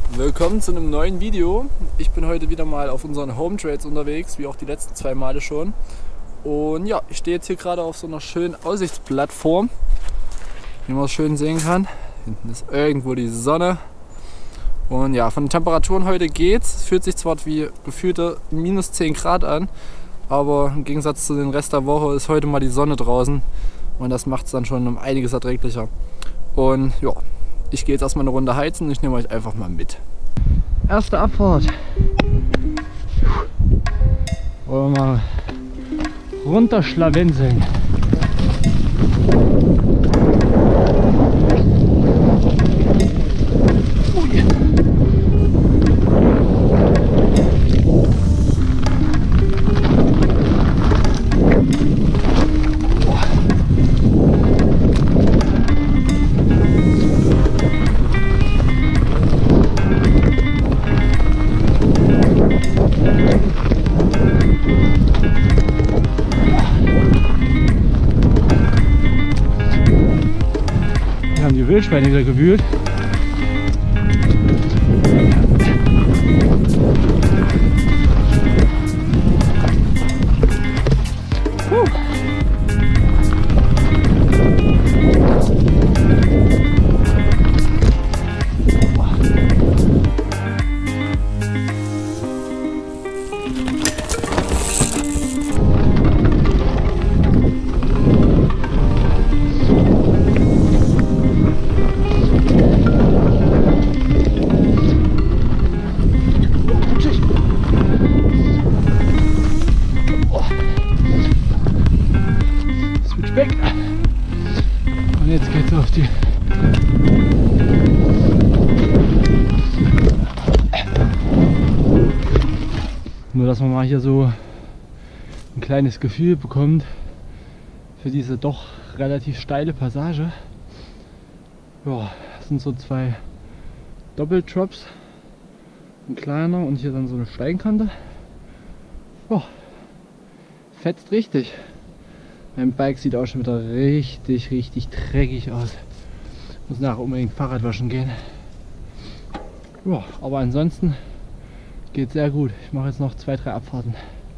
Willkommen zu einem neuen Video. Ich bin heute wieder mal auf unseren Home Trails unterwegs, wie auch die letzten 2 Male schon. Und ja, ich stehe jetzt hier gerade auf so einer schönen Aussichtsplattform, wie man es schön sehen kann. Hinten ist irgendwo die Sonne. Und ja, von den Temperaturen heute geht's. Es fühlt sich zwar wie gefühlte minus 10 Grad an, aber im Gegensatz zu den Rest der Woche ist heute mal die Sonne draußen und das macht es dann schon um einiges erträglicher. Und ja, ich gehe jetzt erstmal eine Runde heizen und ich nehme euch einfach mal mit. Erste Abfahrt. Wollen wir mal runterschlawenzeln. Die Wildschweine wieder gewühlt. Und jetzt geht's auf die nur, dass man mal hier so ein kleines Gefühl bekommt für diese doch relativ steile Passage. Ja, das sind so 2 Doppeldrops, ein kleiner und hier dann so eine Steinkante. Ja, fetzt richtig. Mein Bike sieht auch schon wieder richtig dreckig aus. Muss nachher unbedingt Fahrrad waschen gehen. Ja, aber ansonsten geht sehr gut. Ich mache jetzt noch 2, 3 Abfahrten.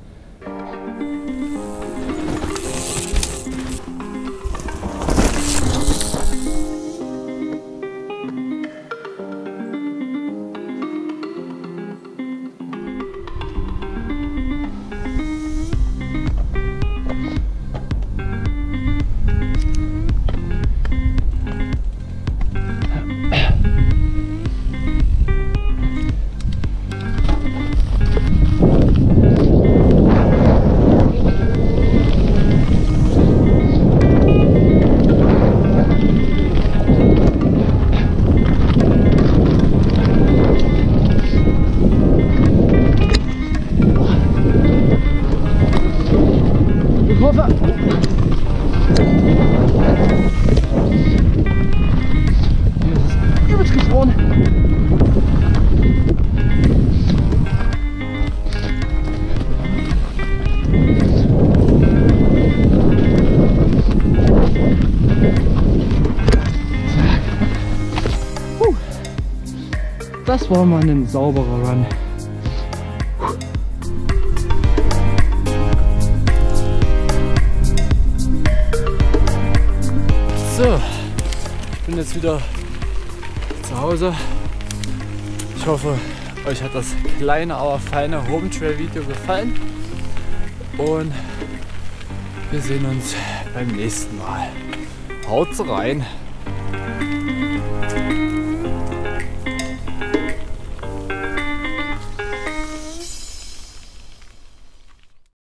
Hier ist es übelst gefroren. Das war mal ein sauberer Run. So, ich bin jetzt wieder zu Hause. Ich hoffe, euch hat das kleine, aber feine Home Trail Video gefallen. Und wir sehen uns beim nächsten Mal. Haut rein!